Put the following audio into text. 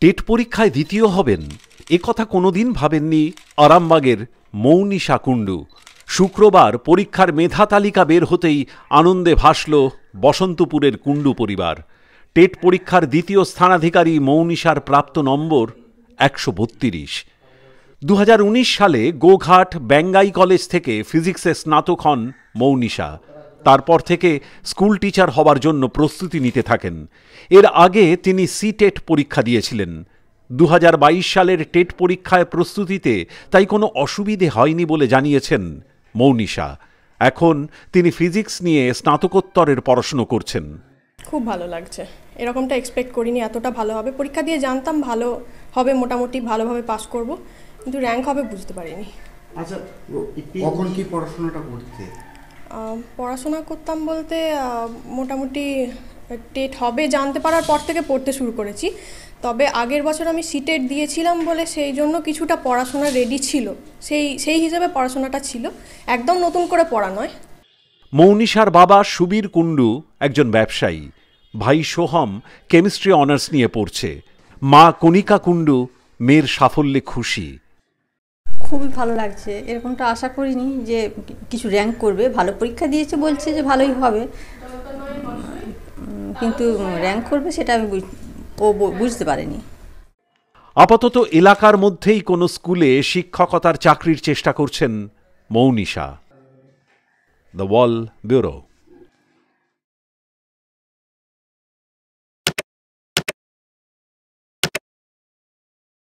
TET পরীক্ষায় দ্বিতীয় হবেন একথা কোনোদিন ভাবেননি আরামবাগের মৌনিশা কুণ্ডু। শুক্রবার পরীক্ষার মেধা তালিকা বের হতেই আনন্দে ভাসল বসন্তপুরের কুণ্ডু পরিবার। টেট পরীক্ষার দ্বিতীয় স্থানাধিকারী মৌনিশার প্রাপ্ত নম্বর ১৩২। ২০১৯ সালে গোঘাট বেঙ্গাই কলেজ থেকে ফিজিক্সে স্নাতক হন মৌনিশা। তারপর থেকে স্কুল টিচার হবার জন্য প্রস্তুতি নিতে থাকেন। এর আগে তিনি সিটেট পরীক্ষা দিয়েছিলেন। ২০২২ সালের টেট পরীক্ষায় প্রস্তুতিতে তাই কোনো অসুবিধে হয়নি বলে জানিয়েছেন মৌনিশা। এখন তিনি ফিজিক্স নিয়ে স্নাতকোত্তরের পড়াশুনো করছেন। খুব ভালো লাগছে, এরকমটা এক্সপেক্ট করিনি এতটা ভালো হবে। পরীক্ষা দিয়ে জানতাম ভালো হবে, মোটামুটি ভালোভাবে পাস করব, কিন্তু র্যাঙ্ক হবে বুঝতে পারিনি। আচ্ছা, কখন কি পড়াশোনাটা করতে? পড়াশোনা করতাম বলতে মোটামুটি টেট হবে জানতে পারার পর থেকে পড়তে শুরু করেছি। তবে আগের বছর আমি সিটেট দিয়েছিলাম বলে সেই জন্য কিছুটা পড়াশোনা রেডি ছিল, সেই হিসেবে পড়াশোনাটা ছিল, একদম নতুন করে পড়া নয়। মৌনিশার বাবা সুবীর কুণ্ডু একজন ব্যবসায়ী, ভাই সোহম কেমিস্ট্রি অনার্স নিয়ে পড়ছে, মা কণিকা কুণ্ডু মেয়ের সাফল্যে খুশি। খুবই ভালো লাগছে, এরকমটা আশা করিনি যে কিছু র্যাঙ্ক করবে। ভালো পরীক্ষা দিয়েছে, বলছে যে ভালোই হবে, কিন্তু র্যাঙ্ক করবে সেটা আমি বুঝতে পারিনি। আপাতত এলাকার মধ্যেই কোনো স্কুলে শিক্ষকতার চাকরির চেষ্টা করছেন মৌনিশা। The wall bureau.